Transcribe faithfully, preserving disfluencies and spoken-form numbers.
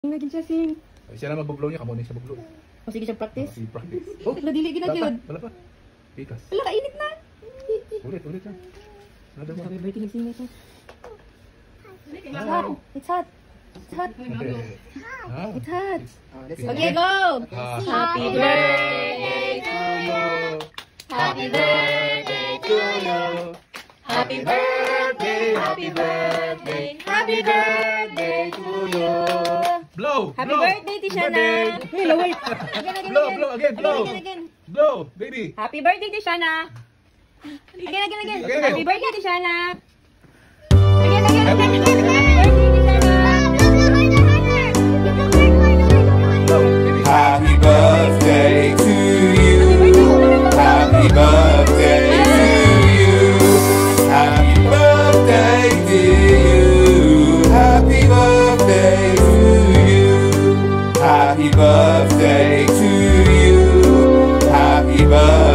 Lagi siya sing. Ay, siya na mag-blow niya, kamo ni siya mag-blow. O sige siya practice. Si practice. Oh, Wala dili ginagyod. wala pa. Ikas. Wala kainit na. Ulit, ulit lang. Nada mo. Happy birthday sing ito. It's Ah. hot. It's hot. It's hot. Ah. It's hot. Okay. Okay, go. Ah. Happy birthday to you. Happy birthday to you. Happy birthday, happy birthday, happy birthday to you. Blow! Happy blow. birthday, Tishana. Birthday. Hello, wait. Again, again, Blow, again. blow, again, blow. Again, again, Blow, baby. Happy birthday, Tishana. Again, again, again. Again. Happy birthday, Tishana. Again, again, again, again. Happy birthday, Tishana. Blow, baby. Happy birthday to you. Happy birthday to you. Happy birthday to you. Happy birthday to you. Happy birthday to you. Happy birthday.